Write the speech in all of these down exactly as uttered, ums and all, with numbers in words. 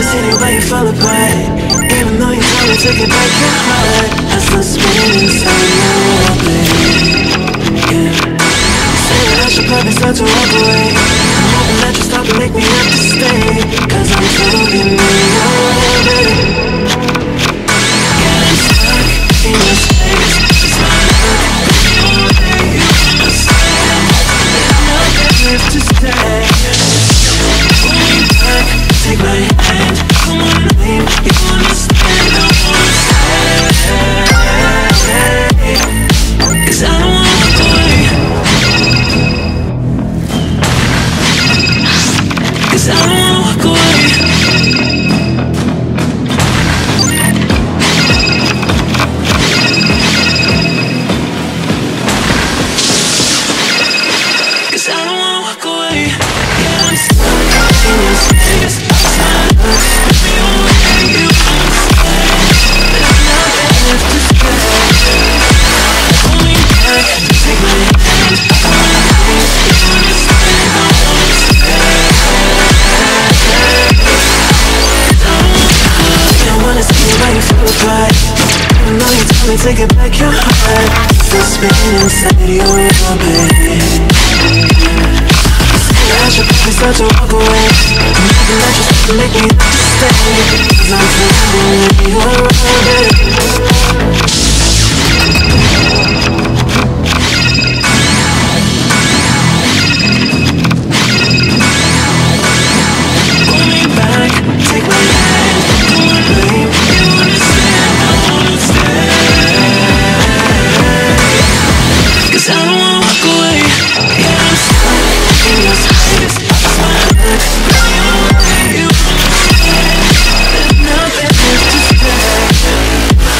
city where you fall apart. Even though you told me to get back your heart, I still spin inside your orbit. Yeah. Say that I should probably start to walk away. I'm hoping that you stop and make me have to stay, cause I'm floating in your orbit. Yeah, I'm stuck in your space. It's my luck, your way, you understand. There's nothing left to stay. Pull me back, take my hand. Come on, babe, you understand. I wanna stay, cause I don't wanna walk away. Cause I don't wanna walk away. Cause I don't wanna walk away. Yeah, I'm stuck in your space. It's not us, me away. You understand. There's nothing left to say. Pull me back, take my hand. Come on, please, you understand. I wanna stay. I wanna see you when you fall apart. Even though you told me to get back your heart, still spinning inside your orbit. I should probably start to walk away. I'm hoping that you start to make me have to stay, cause I'm floating in your orbit. Pull me back, take my hand. Come on, babe, you understand. I wanna stay, cause I don't wanna walk away. Yeah, I'm stuck in your space. It's my luck, your way, you understand. There's nothing left to stay.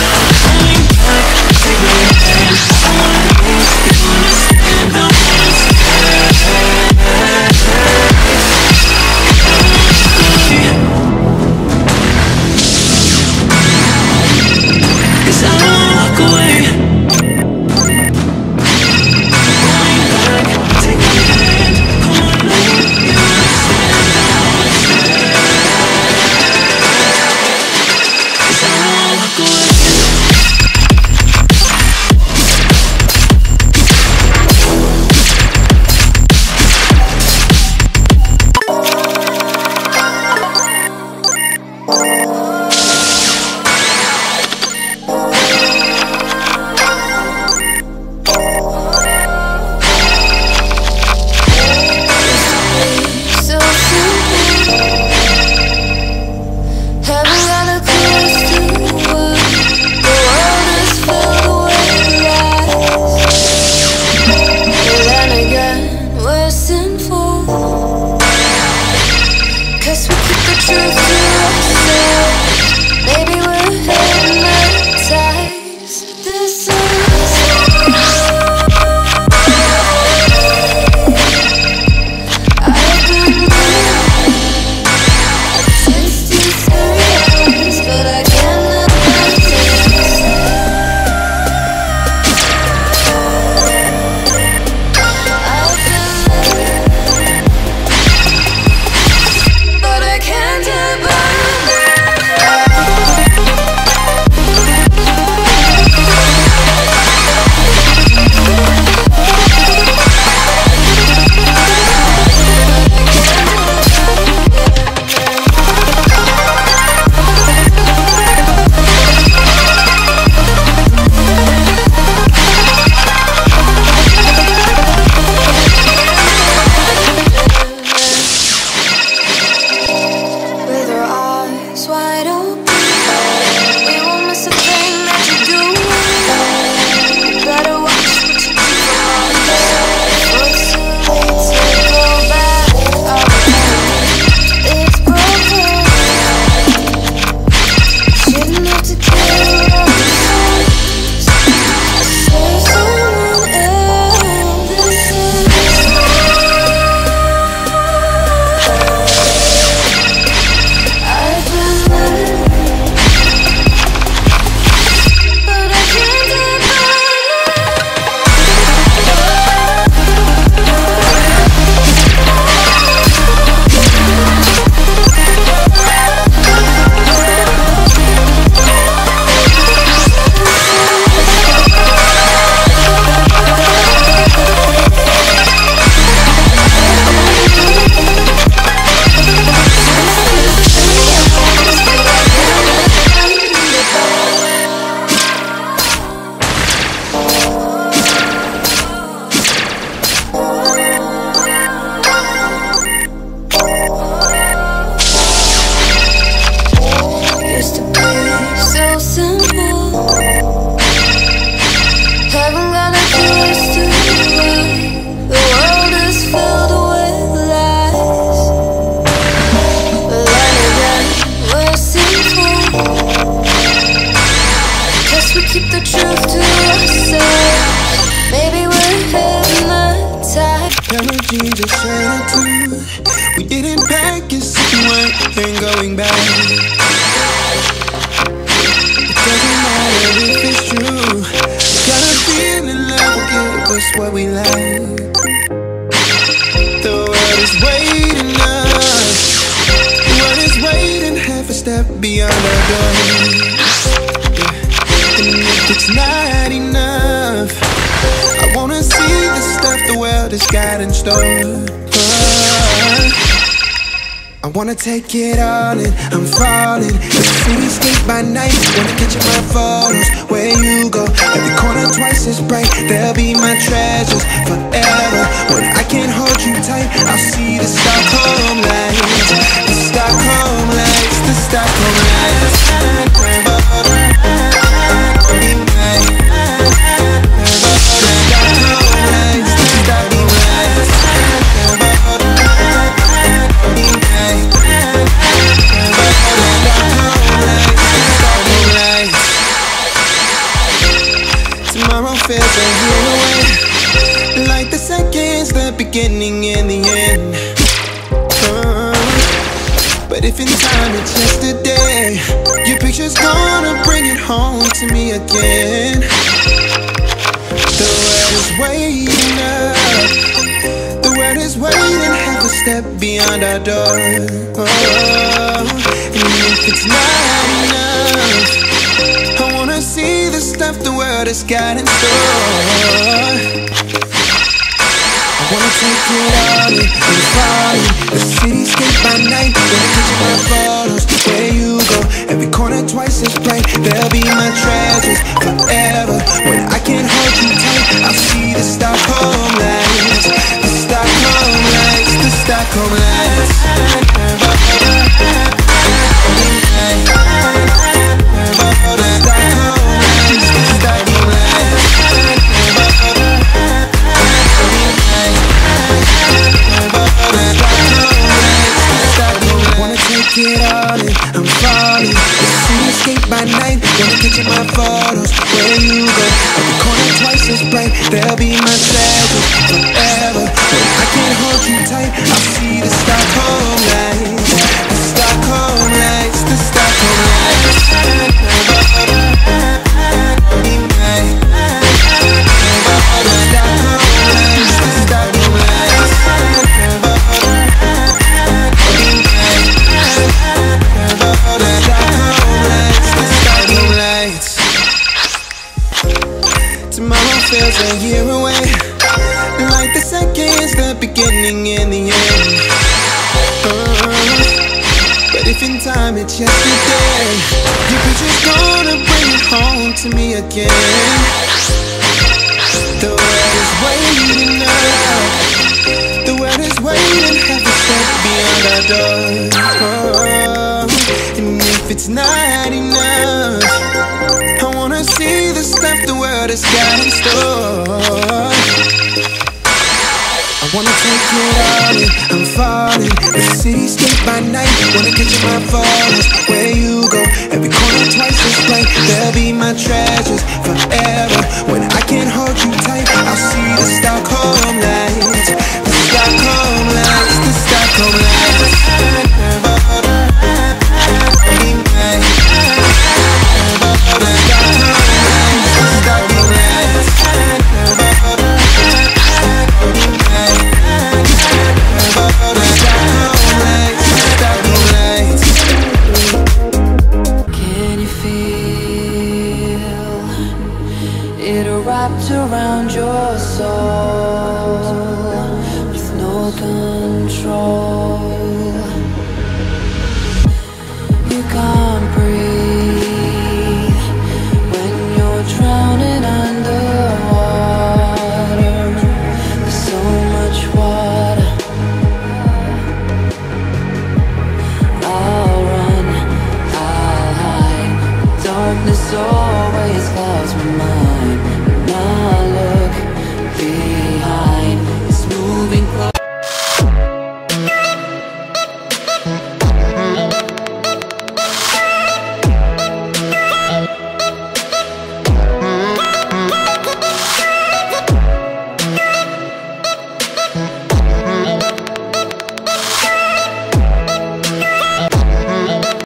and pack your second ain't going back. It doesn't matter if it's true. Gotta feel in love will give us what we like. The world is waiting us. The world is waiting half a step beyond our door. Yeah. And if it's not enough, I wanna see the stuff the world has got in store. I wanna take it all in, I'm falling. The cityscape by night, wanna catch up my photos. Where you go, every corner twice as bright. They'll be my treasures forever. When I can't hold you tight, I'll see the Stockholm lights. The Stockholm lights, the Stockholm lights. Tomorrow feels a year away, like the seconds, the beginning and the end. uh, But if in time it's yesterday, your picture's gonna bring it home to me again. The world is waiting up, the world is waiting half a step beyond our door. oh, And if it's not enough, I wanna see the stuff the world has got in store. I wanna take it all in, I'm falling. The cityscape by night, wanna catch my photos. Where you go, every corner twice as bright. They'll be my treasures forever. When I can't hold you tight, I'll see the Stockholm lights. The Stockholm lights, the Stockholm lights. Get all in, I'm falling. The cityscape by night, wanna catch my photos. Where you go, every corner twice as bright. They'll be my treasures forever. When I can't hold you tight, I'll see the Stockholm lights. The Stockholm lights, the Stockholm lights. Tomorrow feels a year away, like the seconds, the beginning and the end. uh, But if in time it's yesterday, your picture's gonna bring it home to me again. The world is waiting up, the world is waiting half a step beyond our door. oh, And if it's not enough, I wanna see the stuff the world has got in store. I wanna take it all in,